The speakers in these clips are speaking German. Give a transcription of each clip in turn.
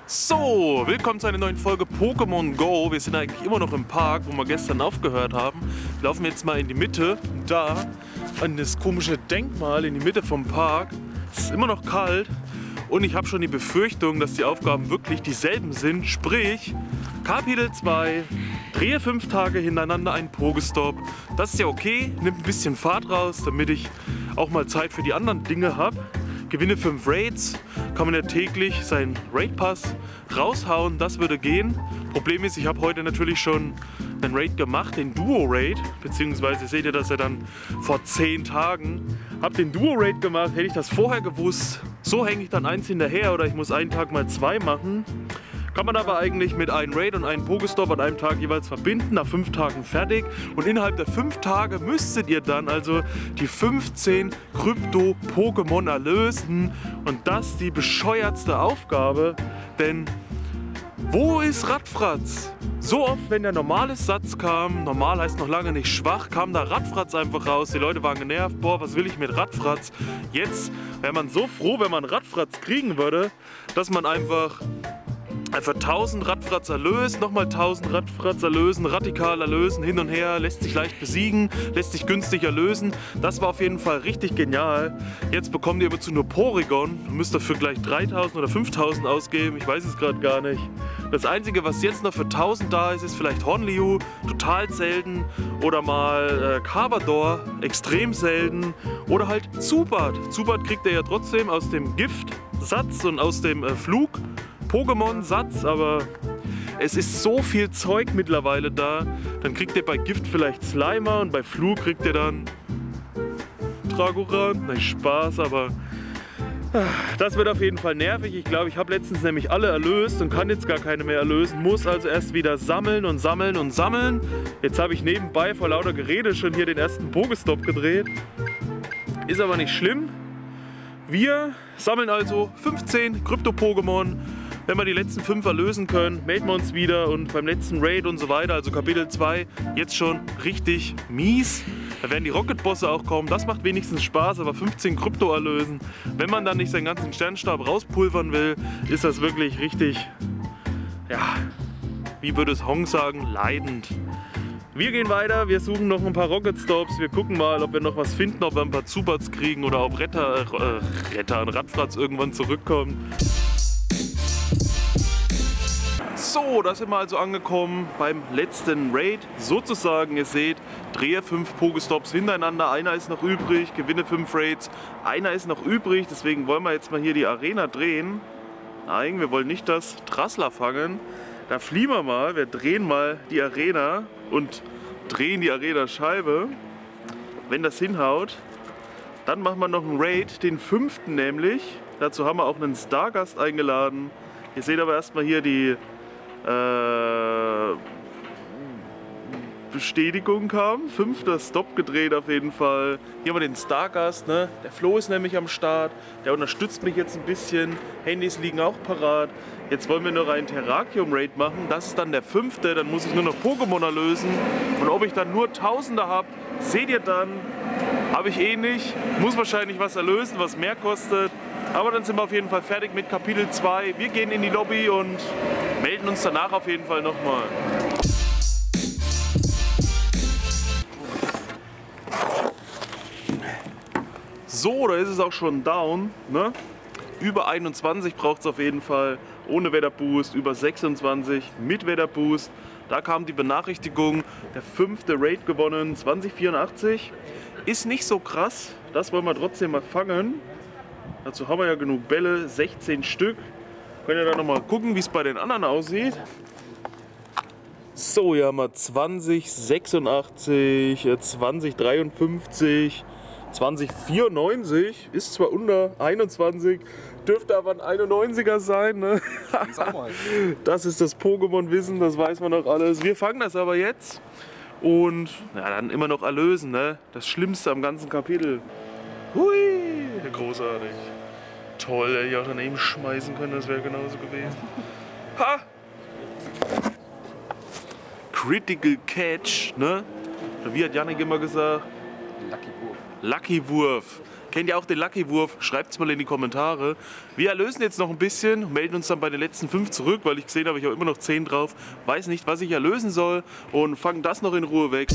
So, willkommen zu einer neuen Folge Pokémon Go. Wir sind eigentlich immer noch im Park, wo wir gestern aufgehört haben. Wir laufen jetzt mal in die Mitte, da, an das komische Denkmal in die Mitte vom Park. Es ist immer noch kalt und ich habe schon die Befürchtung, dass die Aufgaben wirklich dieselben sind. Sprich, Kapitel 2, drehe 5 Tage hintereinander einen Pokestop. Das ist ja okay, nimmt ein bisschen Fahrt raus, damit ich auch mal Zeit für die anderen Dinge habe. Gewinne 5 Raids, kann man ja täglich seinen Raid-Pass raushauen, das würde gehen. Problem ist, ich habe heute natürlich schon einen Raid gemacht, den Duo-Raid, beziehungsweise seht ihr das ja dann vor 10 Tagen. Habe den Duo-Raid gemacht, hätte ich das vorher gewusst, so hänge ich dann eins hinterher oder ich muss einen Tag mal 2 machen. Kann man aber eigentlich mit einem Raid und einem Pokestop an einem Tag jeweils verbinden, nach 5 Tagen fertig. Und innerhalb der 5 Tage müsstet ihr dann also die 15 Krypto-Pokémon erlösen. Und das die bescheuertste Aufgabe, denn wo ist Radfratz? So oft, wenn der normale Satz kam, normal heißt noch lange nicht schwach, kam da Radfratz einfach raus. Die Leute waren genervt, boah, was will ich mit Radfratz? Jetzt wäre man so froh, wenn man Radfratz kriegen würde, dass man einfach 1000 Radfratz erlöst, nochmal 1000 Radfratz erlösen, radikal erlösen, hin und her, lässt sich leicht besiegen, lässt sich günstig erlösen. Das war auf jeden Fall richtig genial. Jetzt bekommt ihr aber zu nur Porygon, müsst dafür gleich 3000 oder 5000 ausgeben, ich weiß es gerade gar nicht. Das Einzige, was jetzt noch für 1000 da ist, ist vielleicht Hornliu, total selten, oder mal Carbador, extrem selten, oder halt Zubat. Zubat kriegt ihr ja trotzdem aus dem Giftsatz und aus dem Flug. Pokémon-Satz, aber es ist so viel Zeug mittlerweile da. Dann kriegt ihr bei Gift vielleicht Slimer und bei Flug kriegt ihr dann Dragoran. Nein, Spaß, aber das wird auf jeden Fall nervig. Ich glaube, ich habe letztens nämlich alle erlöst und kann jetzt gar keine mehr erlösen. Muss also erst wieder sammeln und sammeln und sammeln. Jetzt habe ich nebenbei vor lauter Gerede schon hier den ersten Pokestop gedreht. Ist aber nicht schlimm. Wir sammeln also 15 Krypto-Pokémon. Wenn wir die letzten 5 erlösen können, melden wir uns wieder und beim letzten Raid und so weiter, also Kapitel 2, jetzt schon richtig mies. Da werden die Rocket-Bosse auch kommen, das macht wenigstens Spaß, aber 15 Krypto erlösen. Wenn man dann nicht seinen ganzen Sternstab rauspulvern will, ist das wirklich richtig, ja, wie würde es Hong sagen, leidend. Wir gehen weiter, wir suchen noch ein paar Rocket Stops, wir gucken mal, ob wir noch was finden, ob wir ein paar Zubats kriegen oder ob Retter und Radfratz irgendwann zurückkommen. So, da sind wir also angekommen beim letzten Raid. Sozusagen, ihr seht, drehe 5 Pokestops hintereinander, einer ist noch übrig, gewinne 5 Raids, einer ist noch übrig, deswegen wollen wir jetzt mal hier die Arena drehen. Nein, wir wollen nicht das Trassler fangen. Da fliehen wir mal, wir drehen mal die Arena und drehen die Arena-Scheibe. Wenn das hinhaut, dann machen wir noch einen Raid, den 5. nämlich. Dazu haben wir auch einen Stargast eingeladen. Ihr seht aber erstmal hier die Bestätigung kam. 5. Stop gedreht auf jeden Fall. Hier haben wir den Stargast, ne? Der Flo ist nämlich am Start. Der unterstützt mich jetzt ein bisschen. Handys liegen auch parat. Jetzt wollen wir noch einen Terrakium-Raid machen. Das ist dann der 5. Dann muss ich nur noch Pokémon erlösen. Und ob ich dann nur Tausender habe, seht ihr dann. Habe ich eh nicht. Muss wahrscheinlich was erlösen, was mehr kostet. Aber dann sind wir auf jeden Fall fertig mit Kapitel 2. Wir gehen in die Lobby und melden uns danach auf jeden Fall nochmal. So, da ist es auch schon down. Ne? Über 21 braucht es auf jeden Fall ohne Wetterboost. Über 26 mit Wetterboost. Da kam die Benachrichtigung, der 5. Raid gewonnen, 2084. Ist nicht so krass, das wollen wir trotzdem mal fangen. Dazu haben wir ja genug Bälle, 16 Stück. Könnt ihr da nochmal gucken, wie es bei den anderen aussieht. So, hier haben wir 2086, 2053, 2094. Ist zwar unter 21, dürfte aber ein 91er sein. Ne? Das ist das Pokémon-Wissen, das weiß man doch alles. Wir fangen das aber jetzt. Und ja, dann immer noch erlösen, ne? Das Schlimmste am ganzen Kapitel. Hui, großartig. Toll, hätte ich auch daneben schmeißen können, das wäre genauso gewesen. Ha! Critical Catch, ne? Wie hat Jannik immer gesagt? Lucky Wurf. Lucky Wurf. Kennt ihr auch den Lucky Wurf? Schreibt es mal in die Kommentare. Wir erlösen jetzt noch ein bisschen, melden uns dann bei den letzten 5 zurück, weil ich gesehen habe, ich habe immer noch 10 drauf. Weiß nicht, was ich erlösen soll und fangen das noch in Ruhe weg.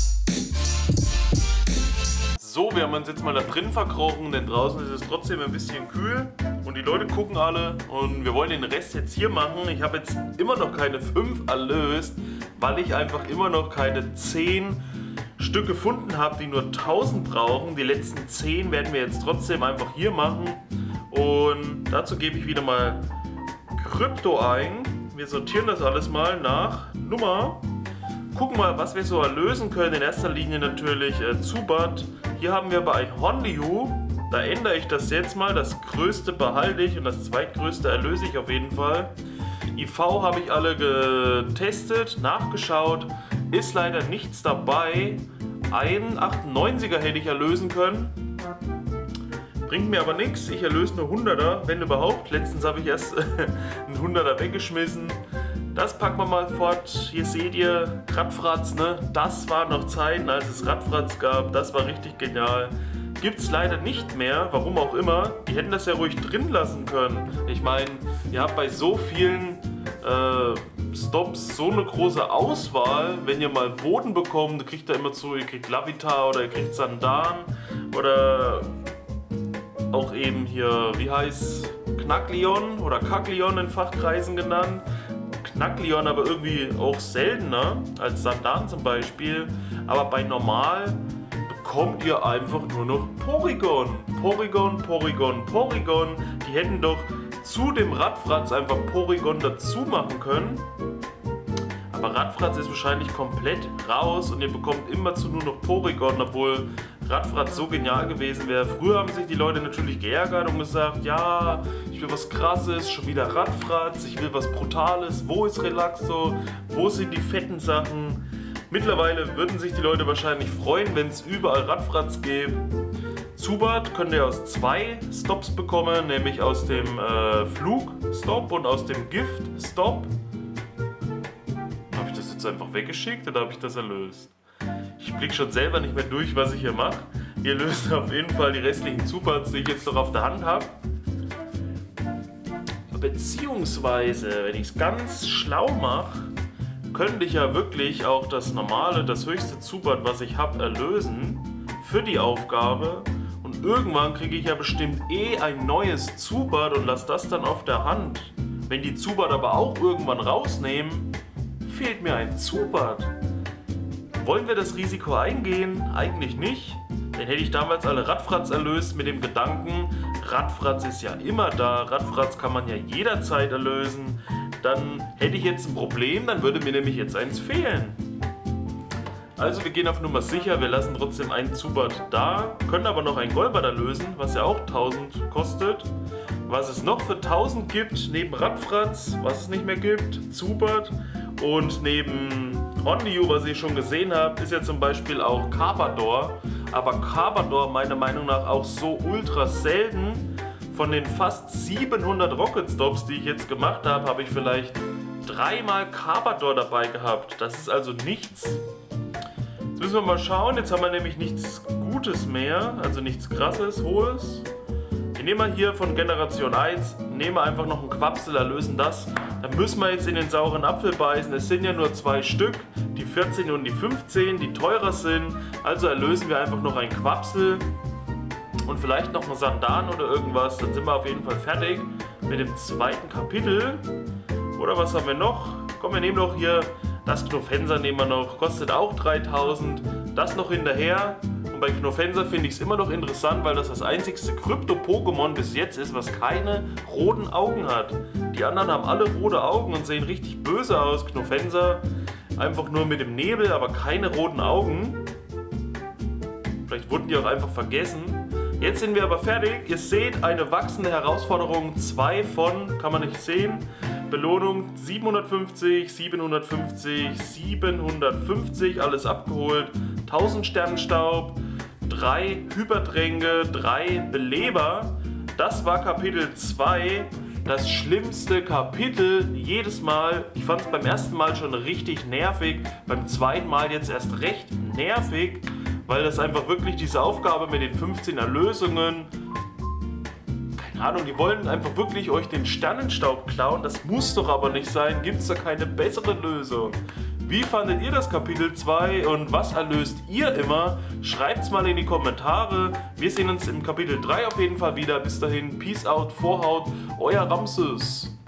So, wir haben uns jetzt mal da drin verkrochen, denn draußen ist es trotzdem ein bisschen kühl und die Leute gucken alle und wir wollen den Rest jetzt hier machen. Ich habe jetzt immer noch keine 5 erlöst, weil ich einfach immer noch keine 10 Stück gefunden habe, die nur 1000 brauchen. Die letzten 10 werden wir jetzt trotzdem einfach hier machen und dazu gebe ich wieder mal Krypto ein. Wir sortieren das alles mal nach Nummer. Gucken mal, was wir so erlösen können. In erster Linie natürlich Zubat. Hier haben wir aber ein Hondiu. Da ändere ich das jetzt mal. Das größte behalte ich und das zweitgrößte erlöse ich auf jeden Fall. IV habe ich alle getestet, nachgeschaut. Ist leider nichts dabei. Ein 98er hätte ich erlösen können. Bringt mir aber nichts. Ich erlöse nur 100er, wenn überhaupt. Letztens habe ich erst einen 100er weggeschmissen. Das packen wir mal fort. Hier seht ihr Radfratz, ne? Das waren noch Zeiten, als es Radfratz gab. Das war richtig genial. Gibt es leider nicht mehr, warum auch immer. Die hätten das ja ruhig drin lassen können. Ich meine, ihr habt bei so vielen Stops so eine große Auswahl. Wenn ihr mal Boden bekommt, kriegt ihr immer zu, ihr kriegt Lavita oder ihr kriegt Sandan oder auch eben hier, wie heißt Knackleon oder Kackleon in Fachkreisen genannt. Knackleon aber irgendwie auch seltener als Sandan zum Beispiel. Aber bei Normal bekommt ihr einfach nur noch Porygon. Porygon, Porygon, Porygon. Die hätten doch zu dem Radfratz einfach Porygon dazu machen können. Aber Radfratz ist wahrscheinlich komplett raus und ihr bekommt immerzu nur noch Porygon, obwohl Radfratz so genial gewesen wäre. Früher haben sich die Leute natürlich geärgert und gesagt, ja, ich will was Krasses, schon wieder Radfratz, ich will was Brutales, wo ist Relaxo, wo sind die fetten Sachen? Mittlerweile würden sich die Leute wahrscheinlich freuen, wenn es überall Radfratz gäbe. Zubat könnt ihr aus 2 Stops bekommen, nämlich aus dem Flug-Stop und aus dem Gift-Stop. Habe ich das jetzt einfach weggeschickt oder habe ich das erlöst? Ich blicke schon selber nicht mehr durch, was ich hier mache. Ihr löst auf jeden Fall die restlichen Zubats, die ich jetzt noch auf der Hand habe. Beziehungsweise, wenn ich es ganz schlau mache, könnte ich ja wirklich auch das normale, das höchste Zubat, was ich habe, erlösen für die Aufgabe. Und irgendwann kriege ich ja bestimmt ein neues Zubat und lasse das dann auf der Hand. Wenn die Zubat aber auch irgendwann rausnehmen, fehlt mir ein Zubat. Wollen wir das Risiko eingehen? Eigentlich nicht. Dann hätte ich damals alle Radfratz erlöst mit dem Gedanken, Radfratz ist ja immer da, Radfratz kann man ja jederzeit erlösen. Dann hätte ich jetzt ein Problem, dann würde mir nämlich jetzt eins fehlen. Also wir gehen auf Nummer sicher, wir lassen trotzdem einen Zubat da, können aber noch ein Golbat erlösen, was ja auch 1000 kostet. Was es noch für 1000 gibt, neben Radfratz, was es nicht mehr gibt, Zubat und neben Hondiu, was ich schon gesehen habe, ist ja zum Beispiel auch Carpador. Aber Carpador meiner Meinung nach auch so ultra selten. Von den fast 700 Rocket Stops, die ich jetzt gemacht habe, habe ich vielleicht 3-mal Carpador dabei gehabt. Das ist also nichts. Jetzt müssen wir mal schauen. Jetzt haben wir nämlich nichts Gutes mehr, also nichts Krasses, Hohes. Wir nehmen mal hier von Generation 1, nehmen wir einfach noch einen Quapsel, erlösen das. Dann müssen wir jetzt in den sauren Apfel beißen. Es sind ja nur 2 Stück, die 14 und die 15, die teurer sind. Also erlösen wir einfach noch einen Quapsel und vielleicht noch einen Sandan oder irgendwas. Dann sind wir auf jeden Fall fertig mit dem zweiten Kapitel. Oder was haben wir noch? Komm, wir nehmen doch hier das Knofenser, nehmen wir noch. Kostet auch 3000. Das noch hinterher. Und bei Knofenser finde ich es immer noch interessant, weil das einzigste Krypto-Pokémon bis jetzt ist, was keine roten Augen hat. Die anderen haben alle rote Augen und sehen richtig böse aus. Knofenser einfach nur mit dem Nebel, aber keine roten Augen. Vielleicht wurden die auch einfach vergessen. Jetzt sind wir aber fertig. Ihr seht eine wachsende Herausforderung. 2 von, kann man nicht sehen. Belohnung 750, 750, 750, alles abgeholt. 1000 Sternenstaub, 3 Hypertränke, 3 Beleber. Das war Kapitel 2. Das schlimmste Kapitel jedes Mal. Ich fand es beim ersten Mal schon richtig nervig. Beim zweiten Mal jetzt erst recht nervig, weil das einfach wirklich diese Aufgabe mit den 15 Erlösungen, keine Ahnung, die wollen einfach wirklich euch den Sternenstaub klauen. Das muss doch aber nicht sein. Gibt es da keine bessere Lösung? Wie fandet ihr das Kapitel 2 und was erlöst ihr immer? Schreibt's mal in die Kommentare. Wir sehen uns im Kapitel 3 auf jeden Fall wieder. Bis dahin, Peace out, Vorhaut, euer Ramses.